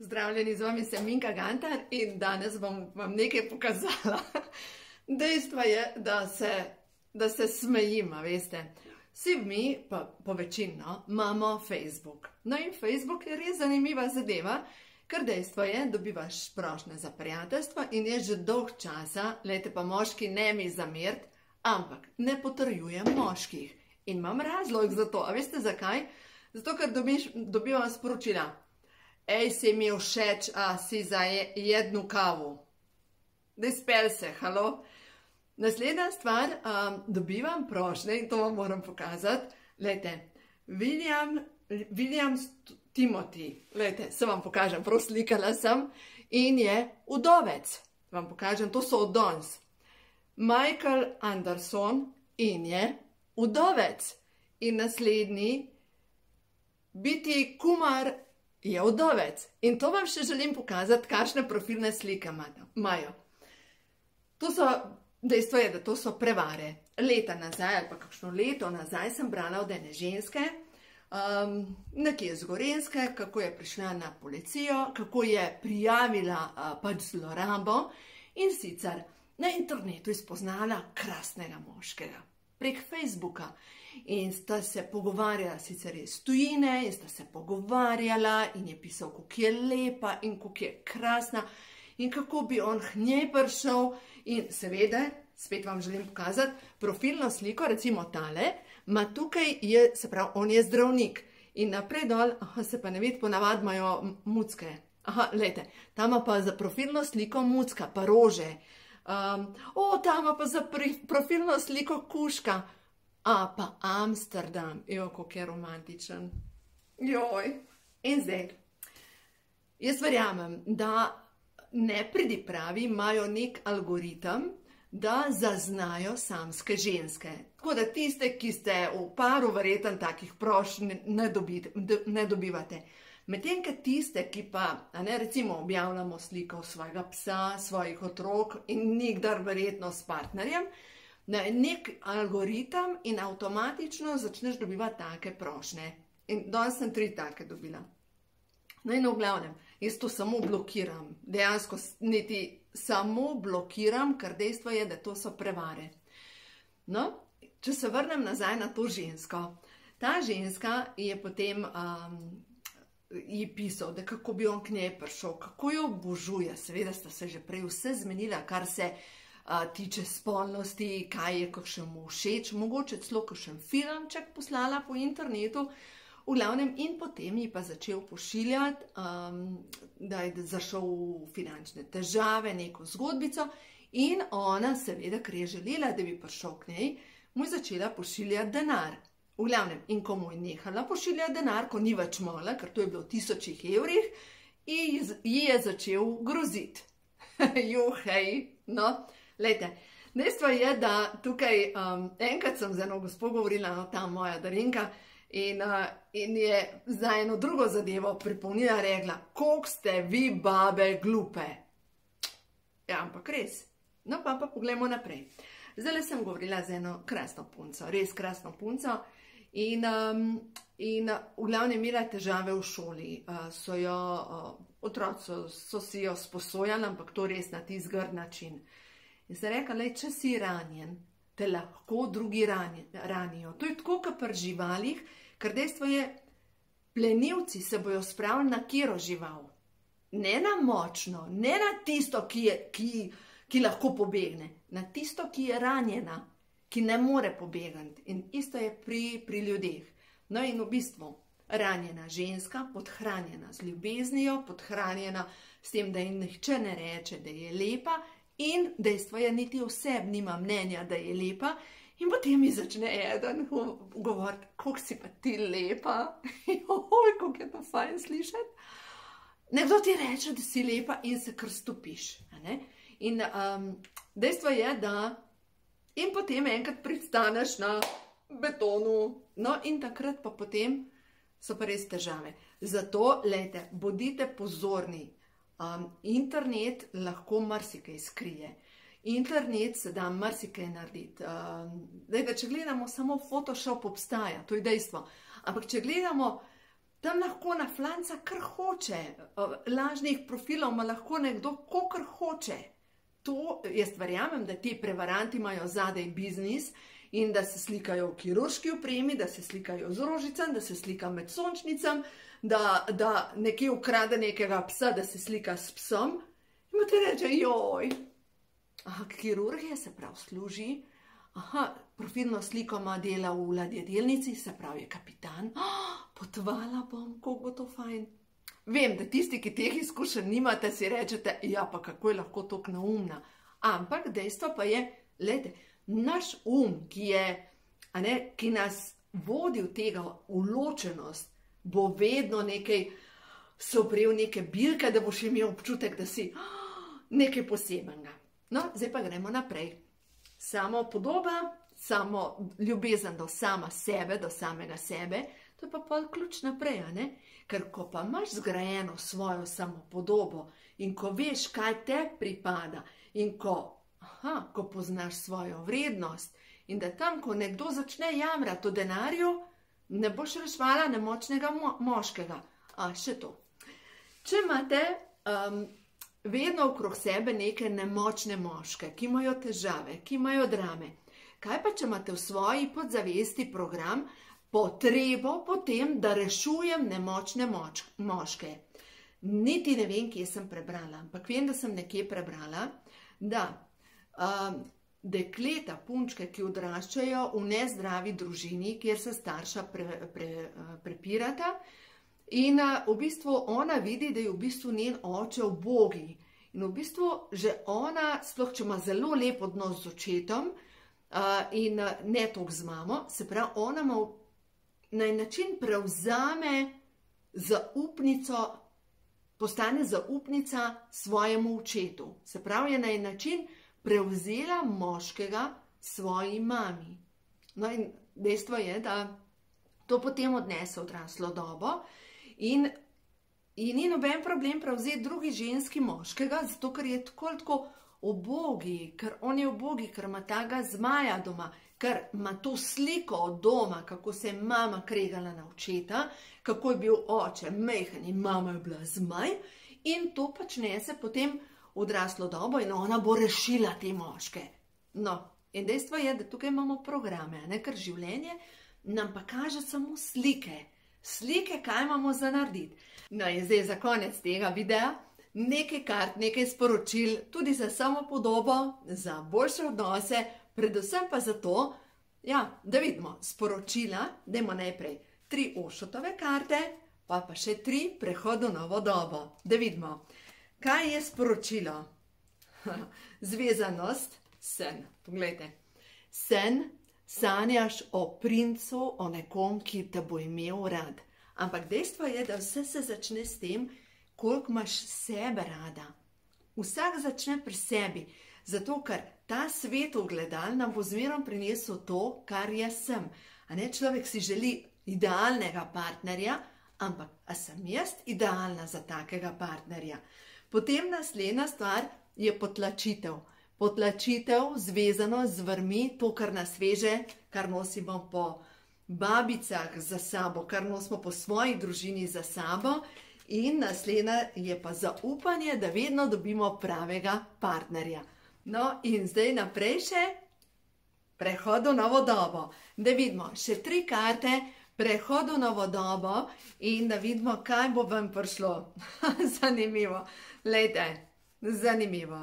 Zdravljeni, z vami sem Minka Gantar in danes bom vam nekaj pokazala. Dejstvo je, da se smejim, veste. Vsi mi, pa po večino, imamo Facebook. No in Facebook je res zanimiva zadeva, ker dejstvo je, dobivaš prošnje za prijateljstvo in je že dolg časa, lejte pa moški ne mi zameriti, ampak ne potrjujem moških. In imam razlog za to, a veste zakaj? Zato, ker dobivam sporočila. Ej, si mi všeč, a si za jednu kavu. Daj spel se, halo. Naslednja stvar, dobivam prošnje in to vam moram pokazati. Lejte, William Timothy, lejte, se vam pokažem, prav slikala sem in je udovec. Vam pokažem, to so od danes. Michael Anderson in je udovec. In naslednji, Biti Kumar je udovec. In to vam še želim pokazati, kakšne profilne slike imajo. Dejstvo je, da to so prevare. Leta nazaj ali pa kakšno leto nazaj sem brala od ene ženske, nekje z Gorenjske, kako je prišla na policijo, kako je prijavila pač zlorabo in sicer na internetu izpoznala krasnega moškega prek Facebooka. In sta se pogovarjala, sicer iz tujine, in sta se pogovarjala in je pisal, kako je lepa in kako je krasna in kako bi on k njej prišel. In seveda, spet vam želim pokazati, profilno sliko, recimo tale, ima tukaj, se pravi, on je zdravnik. In naprej dol, se pa ne vidi, ponavadi imajo mucke. Lejte, tam ima pa za profilno sliko mucka, pa rože. Tam ima pa za profilno sliko kužka. Pa Amsterdam. Kako je romantičen. Joj. In zdaj, jaz verjamem, da nepridipravi imajo nek algoritem, da zaznajo samske ženske. Tako da tiste, ki ste v paru, verjetno takih prošenj ne dobivate. Medtem, ker tiste, ki pa, recimo, objavljamo sliko svojega psa, svojih otrok in nikdar verjetno s partnerjem, nek algoritem in avtomatično začneš dobivati take prošnje. In danes sem 3 take dobila. No in v glavnem, jaz to samo blokiram. Dejansko niti samo blokiram, ker dejstvo je, da to so prevare. No, če se vrnem nazaj na to žensko. Ta ženska je potem ji pisal, da kako bi on k njej prišel, kako jo obožuje. Seveda sta se že prej vse zmenila, kar se tiče spolnosti, kaj je kakšnemu všeč, mogoče celo kakšen filmček poslala po internetu, v glavnem, in potem ji pa začel pošiljati, da je zašel v finančne težave, neko zgodbico, in ona seveda, ker je želela, da bi prišel k njej, mu je začela pošiljati denar. V glavnem, in ko mu je nehala pošiljati denar, ko ni več mogla, ker to je bilo v 1000 evrih, ji je začel groziti. Juhej, no. Lejte, dejstvo je, da tukaj enkrat sem z eno gospo govorila, ta moja Darinka, in je za eno drugo zadevo pripomnila, rekla, koliko ste vi babe glupe. Ja, ampak res. No, pa poglejmo naprej. Zdaj sem govorila z eno krasno punco, res krasno punco, in v glavnem imela težave v šoli. Otroci so si jo sposojali, ampak to res na tisti grd način. In se rekla, če si ranjen, te lahko drugi ranijo. To je tako, kot pri živalih, ker dejstvo je, plenilci se bojo spravili na katero žival. Ne na močno, ne na tisto, ki lahko pobegne, na tisto, ki je ranjena, ki ne more pobegati. In isto je pri ljudeh. No in v bistvu, ranjena ženska, podhranjena z ljubeznijo, podhranjena s tem, da jim nihče ne reče, da je lepa, in dejstvo je, niti oseb nima mnenja, da je lepa, in potem mi začne eden govoriti, koliko si pa ti lepa, joj, koliko je to fajn slišati. Nekdo ti reče, da si lepa in se kar stopiš. In dejstvo je, da in potem enkrat pristaneš na betonu, no in takrat pa potem so pa res težave. Zato, lejte, bodite pozorni. Internet lahko marsikaj skrije. Internet se da marsikaj narediti. Če gledamo, samo Photoshop obstaja, to je dejstvo. Ampak če gledamo tam lahko na flanca kar hoče, lažnih profilov ima lahko nekdo, kakor hoče. To, jaz verjamem, da ti prevaranti imajo zadaj biznis in da se slikajo v kirurški opremi, da se slikajo z rožicami, da se slika med sončnicami, da nekje ukrade nekega psa, da se slika s psom. In ti reče, joj, aha, kirurgija se prav služi, aha, profilno sliko ima dela v ladjedelnici, se pravi je kapitan, potovala bom, kako bo to fajn. Vem, da tisti, ki teh izkušenj nimate, si rečete, ja, pa kako je lahko tako neumna. Ampak dejstvo pa je, glede, naš ki je, ki nas vodi v tega uločenost, bo vedno nekaj soprel, neke bilke, da boš imel občutek, da si nekaj posebenega. No, zdaj pa gremo naprej. Samo podoba, samo ljubezen do sama sebe, do samega sebe, to je pa pol ključ naprej, Ker ko pa imaš zgrajeno svojo samopodobo in ko veš, kaj te pripada in ko poznaš svojo vrednost in da tam, ko nekdo začne jamrati o denarju, ne boš rešvala nemočnega moškega. Še to. Če imate vedno okrog sebe neke nemočne moške, ki imajo težave, ki imajo drame, kaj pa, če imate v svoji podzavesti program potrebo potem, da rešujem nemočne moške. Niti ne vem, kje sem prebrala, ampak vem, da sem nekje prebrala, da dekleta, punčke, ki odraščajo v nezdravi družini, kjer se starša prepirata, in v bistvu ona vidi, da je v bistvu njen oče ubogi. In v bistvu že ona, sploh če ima zelo lep odnos z očetom in ne toliko z mamo, se pravi, ona ima na en način prevzame zaupnico, postane zaupnica svojemu očetu. Se pravi, je na en način prevzela moškega svoji mami. No in dejstvo je, da to potem odnese odraslo dobo in ni noben problem prevzeti drugi ženski moškega, zato ker je tako ubogi, ker on je ubogi, ker ima tega zmaja doma, ker ima to sliko od doma, kako se je mama kregala na očeta, kako je bil oče majhen in mama je bila zmaj, in to pač nese potem odraslo dobo in ona bo rešila te moške. No, in dejstvo je, da tukaj imamo programe, ker življenje nam pa kaže samo slike. Slike, kaj imamo za narediti. No in zdaj za konec tega videa nekaj kart, nekaj sporočil, tudi za samopodobo, za boljše odnose, predvsem pa zato, da vidimo sporočila, dajmo najprej 3 Ošotove karte, pa še 3 prehod v novo dobo. Da vidimo, kaj je sporočilo. Zvezanost, sen. Poglejte, sen, sanjaš o princu, o nekom, ki te bo imel rad. Ampak dejstvo je, da vse se začne s tem, koliko imaš sebe rada. Vsak začne pri sebi, zato ker ta svet ogledal nam bo zmerom prinesel to, kar jaz sem. Človek si želi idealnega partnerja, ampak a sem jaz idealna za takega partnerja? Potem naslednja stvar je potlačitev. Potlačitev, zvezano z vrmi, to, kar nas veže, kar nosimo po babicah za sabo, kar nosimo po svoji družini za sabo. In naslednja je pa zaupanje, da vedno dobimo pravega partnerja. No in zdaj naprej še prehod v novo dobo. Da vidimo še 3 karte, prehod v novo dobo in da vidimo, kaj bo vam prišlo. Zanimivo. Glejte, zanimivo.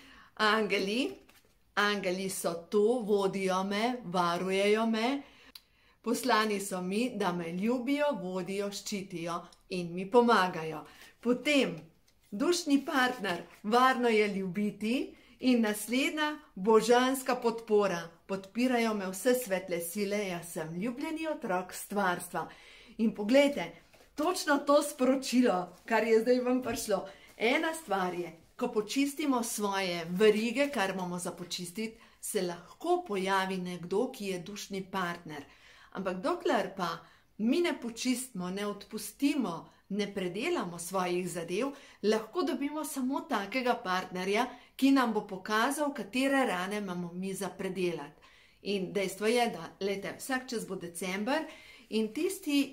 Angeli so tu, vodijo me, varujejo me. Poslani so mi, da me ljubijo, vodijo, ščitijo in mi pomagajo. Potem dušni partner, varno je ljubiti. In naslednja, božanska podpora. Podpirajo me vse svetle sile, jaz sem ljubljeni otrok stvarstva. In poglejte, točno to sporočilo, kar je zdaj vam prišlo. Ena stvar je, ko počistimo svoje verige, kar imamo za počistiti, se lahko pojavi nekdo, ki je dušni partner. Ampak dokler pa mi ne počistimo, ne odpustimo, ne predelamo svojih zadev, lahko dobimo samo takega partnerja, ki nam bo pokazal, katere rane imamo mi za predelati. In dejstvo je, da vsak čas bo december in tisti,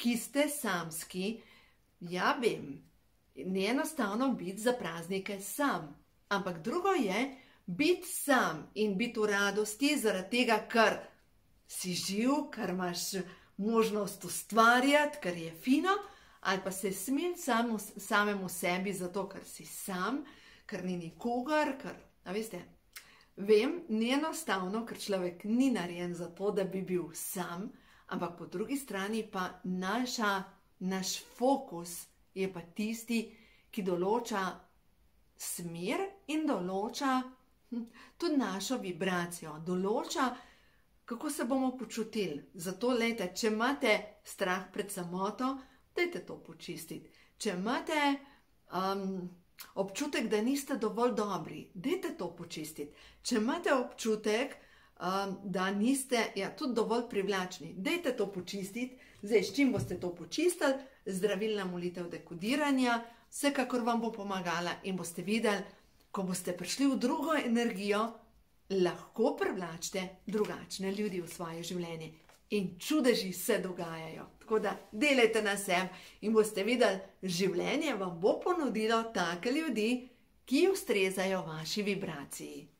ki ste samski, ja vem, ni enostavno biti za praznike sam, ampak drugo je biti sam in biti v radosti zaradi tega, ker si živ, ker imaš možnost ustvarjati, ker je fino, ali pa se smeti samemu sebi zato, ker si sam, ker ni nikogar, ker, a veste, vem, ni enostavno, ker človek ni narejen za to, da bi bil sam, ampak po drugi strani pa naš fokus je pa tisti, ki določa smer in določa tudi našo vibracijo, določa, kako se bomo počutili. Zato, lejte, če imate strah pred samoto, dajte to počistiti. Če imate občutek, da niste dovolj dobri, dajte to počistiti. Če imate občutek, da niste tudi dovolj privlačni, dajte to počistiti. Zdaj, s čim boste to počistili? Zdravilna molitev dekodiranja, vsekakor vam bo pomagala in boste videli, ko boste prišli v drugo energijo, lahko privlačite drugačne ljudi v svoje življenje. In čudeži se dogajajo. Tako da delajte na sebi in boste videli, življenje vam bo ponudilo take ljudi, ki ustrezajo vaši vibraciji.